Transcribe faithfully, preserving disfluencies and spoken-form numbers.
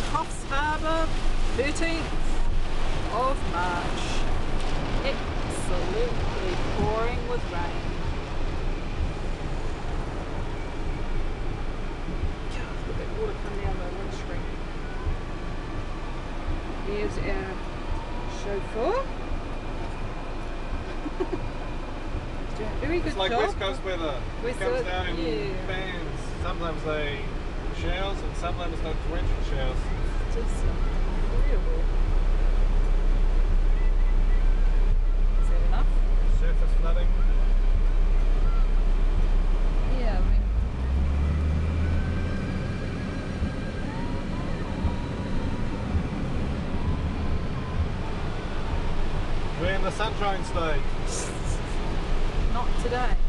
Coffs Harbour, thirteenth of March. Absolutely pouring with rain. God, look at that water come down the windscreen. Here's our chauffeur. Doing a very good It's like job. West Coast weather. West It comes Coast, down in yeah. bands. Sometimes they showers and sometimes not torrential showers. Just incredible. Is that enough? Surface flooding. Yeah, I mean. We're in the sunshine state. Not today.